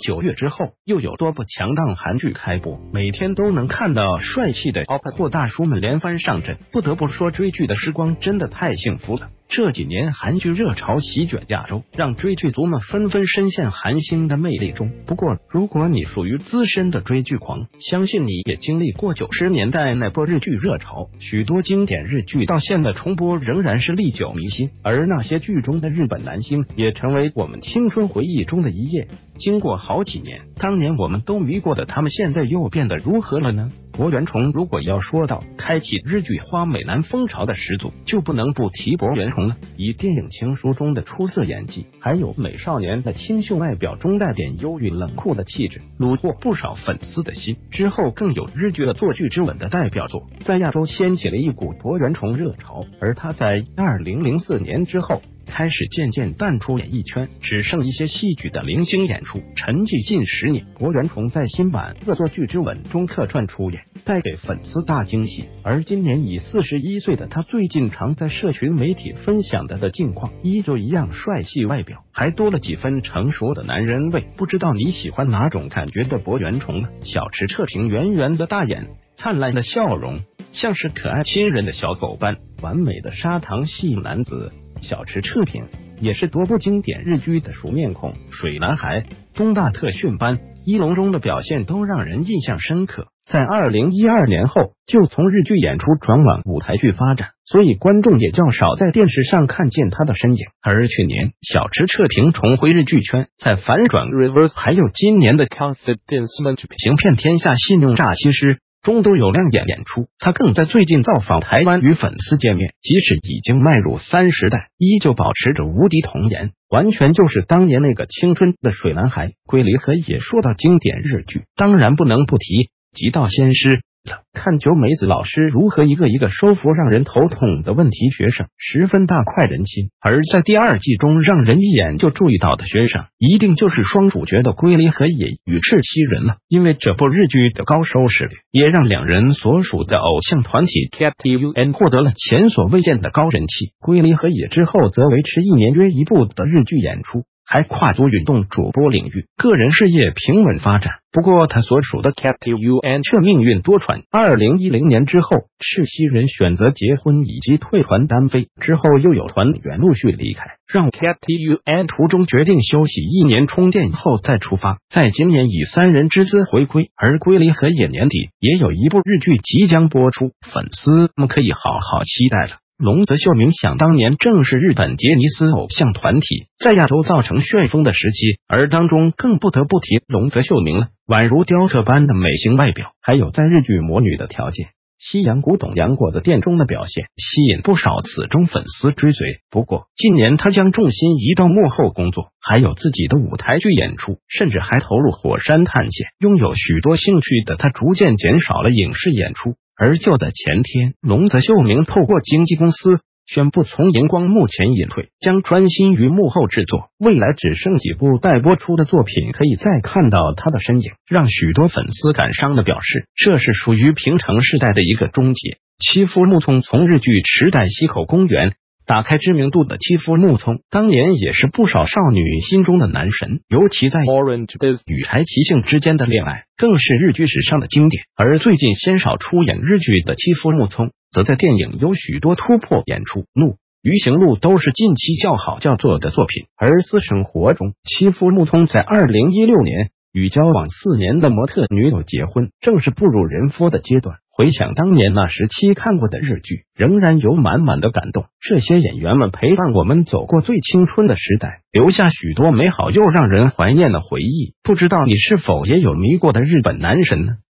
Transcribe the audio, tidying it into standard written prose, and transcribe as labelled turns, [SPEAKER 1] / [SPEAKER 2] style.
[SPEAKER 1] 9月之后，又有多部强档韩剧开播，每天都能看到帅气的 OPPO 或大叔们连番上阵。不得不说，追剧的时光真的太幸福了。这几年韩剧热潮席卷亚洲，让追剧族们纷纷深陷韩星的魅力中。不过，如果你属于资深的追剧狂，相信你也经历过90年代那波日剧热潮，许多经典日剧到现在重播仍然是历久弥新，而那些剧中的日本男星也成为我们青春回忆中的一页。经过好几年，当年我们都迷过的他们，现在又变得如何了呢？柏原崇如果要说到开启日剧花美男风潮的始祖，就不能不提柏原崇了。以电影《情书》中的出色演技，还有美少年的清秀外表中带点忧郁冷酷的气质，虏获不少粉丝的心。之后更有日剧的作剧之吻的代表作，在亚洲掀起了一股柏原崇热潮。而他在2004年之后开始渐渐淡出演艺圈，只剩一些戏剧的零星演出。沉寂近10年，柏原崇在新版恶作剧之吻中客串出演，带给粉丝大惊喜。而今年已41岁的他，最近常在社群媒体分享的近况，依旧一样帅气外表，还多了几分成熟的男人味。不知道你喜欢哪种感觉的柏原崇呢？小池彻平圆圆的大眼，灿烂的笑容，像是可爱亲人的小狗般，完美的砂糖系男子。小池彻平也是多部经典日剧的熟面孔，水男孩、东大特训班、一龙中的表现都让人印象深刻。在2012年后，就从日剧演出转往舞台剧发展，所以观众也较少在电视上看见他的身影。而去年小池彻平重回日剧圈，在反转 Reverse 还有今年的 Confidence Man 行骗天下信用诈欺师中都有亮眼演出。他更在最近造访台湾与粉丝见面，即使已经迈入30代，依旧保持着无敌童颜，完全就是当年那个青春的水男孩。龟梨和也说到经典日剧，当然不能不提极道鲜师了。看九美子老师如何一个一个收服让人头痛的问题学生，十分大快人心。而在第2季中，让人一眼就注意到的学生，一定就是双主角的龟梨和也与赤西仁了。因为这部日剧的高收视率，也让两人所属的偶像团体 CAPTUN 获得了前所未见的高人气。龟梨和也之后则维持1年约1部的日剧演出，还跨足运动主播领域，个人事业平稳发展。不过他所属的 CAPTUN 却命运多舛。2010年之后，赤西仁选择结婚以及退团单飞，之后又有团员陆续离开，让 CAPTUN 途中决定休息1年充电后再出发，在今年以3人之姿回归。而龟梨和也年底也有一部日剧即将播出，粉丝们可以好好期待了。龙泽秀明想当年正是日本杰尼斯偶像团体在亚洲造成旋风的时期，而当中更不得不提龙泽秀明了。宛如雕刻般的美型外表，还有在日剧魔女的条件西洋古董洋果子店中的表现，吸引不少死忠粉丝追随。不过近年他将重心移到幕后工作，还有自己的舞台剧演出，甚至还投入火山探险。拥有许多兴趣的他逐渐减少了影视演出。而就在前天，龙泽秀明透过经纪公司宣布从荧光幕前隐退，将专心于幕后制作，未来只剩几部待播出的作品可以再看到他的身影，让许多粉丝感伤的表示，这是属于平成世代的一个终结。妻夫木聪从日剧《池袋西口公园》打开知名度的妻夫木聪，当年也是不少少女心中的男神，尤其在 Orange Days 与柴崎幸之间的恋爱，更是日剧史上的经典。而最近鲜少出演日剧的妻夫木聪，则在电影有许多突破演出，怒、鱼行路都是近期较好叫座的作品。而私生活中，妻夫木聪在2016年与交往4年的模特女友结婚，正是步入人夫的阶段。回想当年那时期看过的日剧，仍然有满满的感动。这些演员们陪伴我们走过最青春的时代，留下许多美好又让人怀念的回忆。不知道你是否也有迷过的日本男神呢？